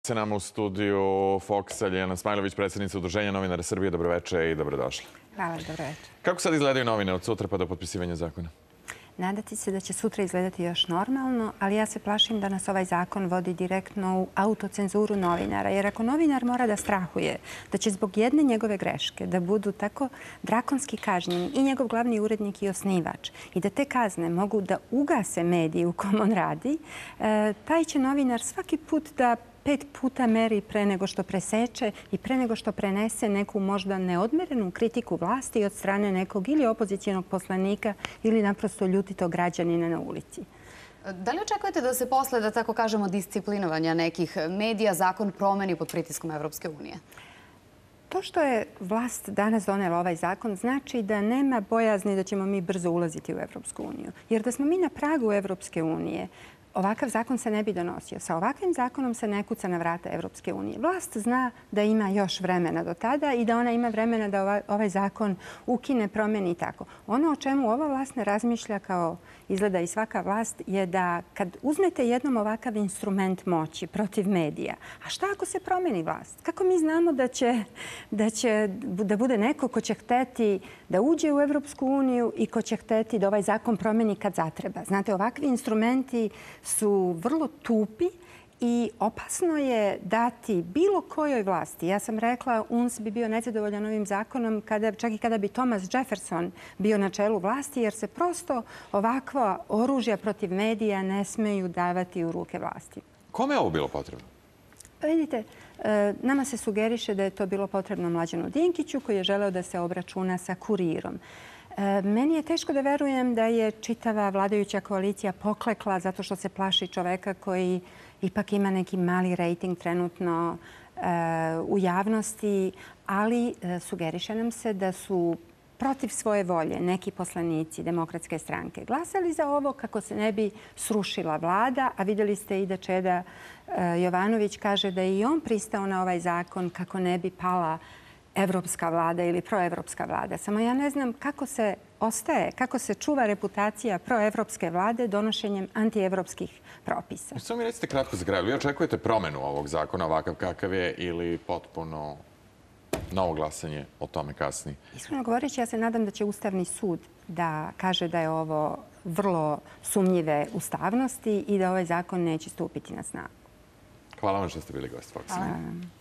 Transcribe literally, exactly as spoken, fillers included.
Se nama u studiju Foxa Ljiljana Smajlović, predsjednica Udruženja novinara Srbije. Dobroveče i dobrodošli. Hvala, dobroveče. Kako sad izgledaju novine od sutra pa do potpisivanja zakona? Nadati se da će sutra izgledati još normalno, ali ja se plašim da nas ovaj zakon vodi direktno u autocenzuru novinara. Jer ako novinar mora da strahuje da će zbog jedne njegove greške da budu tako drakonski kažnjeni i njegov glavni urednik i osnivač i da te kazne mogu da ugase mediji u kom on radi, taj će novinar svaki put da pet puta meri pre nego što preseče i pre nego što prenese neku možda neodmerenu kritiku vlasti od strane nekog ili opozicijonog poslanika ili naprosto ljutitog građanina na ulici. Da li očekujete da se posle, da tako kažemo, disciplinovanja nekih medija zakon promeni pod pritiskom Evropske unije? To što je vlast danas donela ovaj zakon znači da nema bojazni da ćemo mi brzo ulaziti u Evropsku uniju. Jer da smo mi na pragu Evropske unije, ovakav zakon se ne bi donosio. Sa ovakvim zakonom se ne kuca na vrata Evropske unije. Vlast zna da ima još vremena do tada i da ona ima vremena da ovaj zakon ukine, promeni i tako. Ono o čemu ova vlast ne razmišlja, kao izgleda i svaka vlast, je da kad uzmete jednom ovakav instrument moći protiv medija, a šta ako se promeni vlast? Kako mi znamo da će da, će, da bude neko ko će hteti da uđe u Evropsku uniju i ko će hteti da ovaj zakon promeni kad zatreba? Znate, ovakvi instrumenti su vrlo tupi i opasno je dati bilo kojoj vlasti. Ja sam rekla, U N S bi bio nezadovoljan ovim zakonom kada, čak i kada bi Thomas Jefferson bio na čelu vlasti, jer se prosto ovakva oružja protiv medija ne smeju davati u ruke vlasti. Kome je ovo bilo potrebno? Pa vidite, nama se sugeriše da je to bilo potrebno Mlađanu Dinkiću, koji je želeo da se obračuna sa Kurirom. Meni je teško da verujem da je čitava vladajuća koalicija poklekla zato što se plaši čoveka koji ipak ima neki mali rejting trenutno u javnosti, ali sugeriše nam se da su protiv svoje volje neki poslanici Demokratske stranke glasali za ovo kako se ne bi srušila vlada, a vidjeli ste i da Čeda Jovanović kaže da je i on pristao na ovaj zakon kako ne bi pala evropska vlada ili proevropska vlada. Samo ja ne znam kako se ostaje, kako se čuva reputacija proevropske vlade donošenjem antievropskih propisa. Samo mi recite kratko za kraj. Vi očekujete promenu ovog zakona ovakav kakav je ili potpuno novo glasanje o tome kasnije? Iskreno govoreći, ja se nadam da će Ustavni sud da kaže da je ovo vrlo sumnjive ustavnosti i da ovaj zakon neće stupiti na snagu. Hvala vam što ste bili gost Foxa. Hvala vam.